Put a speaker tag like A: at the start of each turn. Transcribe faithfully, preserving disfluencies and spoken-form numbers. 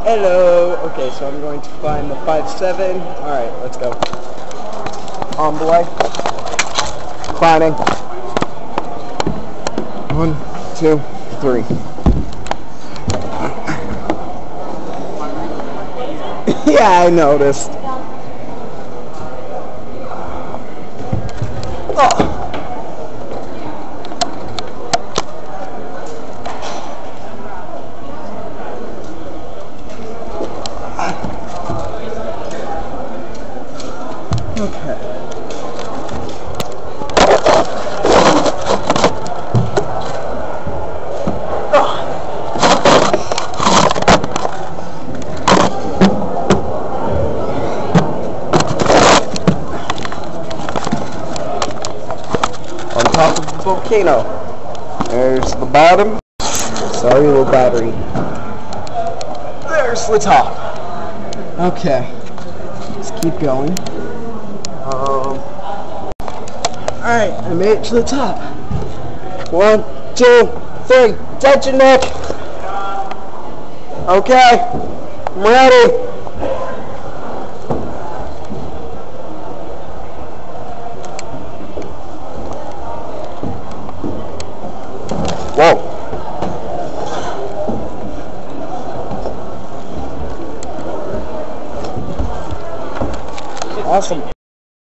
A: Hello. Okay, so I'm going to find the five seven. Alright, let's go. On the way. Climbing. One, two, three. Yeah, I noticed. Oh. Okay. On top of the volcano. There's the bottom. Sorry, little battery. There's the top. Okay. Let's keep going. Um. Alright, I made it to the top. One, two, three. Attention, Nick. Okay. I'm ready. Whoa. Awesome.